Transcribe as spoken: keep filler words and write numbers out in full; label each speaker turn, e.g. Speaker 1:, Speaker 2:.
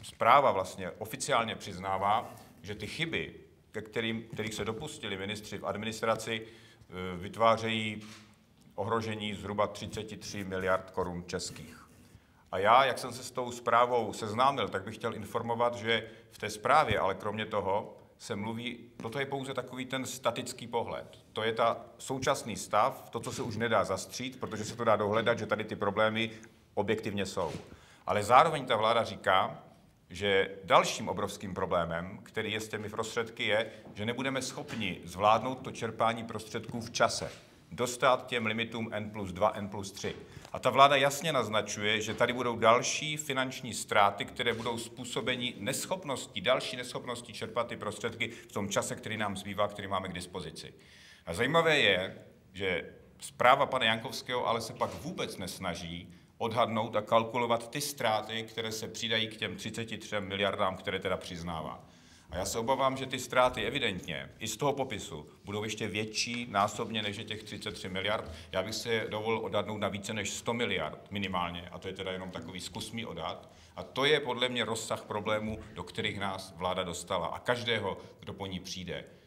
Speaker 1: zpráva vlastně oficiálně přiznává, že ty chyby, ke kterým, kterých se dopustili ministři v administraci, vytvářejí ohrožení zhruba třicet tři miliard korun českých. A já, jak jsem se s tou zprávou seznámil, tak bych chtěl informovat, že v té zprávě, ale kromě toho, se mluví, toto je pouze takový ten statický pohled. To je ta současný stav, to, co se už nedá zastřít, protože se to dá dohledat, že tady ty problémy objektivně jsou. Ale zároveň ta vláda říká, že dalším obrovským problémem, který je s těmi prostředky, je, že nebudeme schopni zvládnout to čerpání prostředků v čase, dostat těm limitům N plus dva, N plus tři. A ta vláda jasně naznačuje, že tady budou další finanční ztráty, které budou způsobeny neschopností, další neschopností čerpat ty prostředky v tom čase, který nám zbývá, který máme k dispozici. A zajímavé je, že zpráva pana Jankovského ale se pak vůbec nesnaží odhadnout a kalkulovat ty ztráty, které se přidají k těm třiceti třem miliardám, které teda přiznává. A já se obávám, že ty ztráty evidentně i z toho popisu budou ještě větší násobně než je těch třicet tři miliard. Já bych se dovolil odhadnout na více než sto miliard minimálně, a to je teda jenom takový zkusný odhad. A to je podle mě rozsah problémů, do kterých nás vláda dostala a každého, kdo po ní přijde.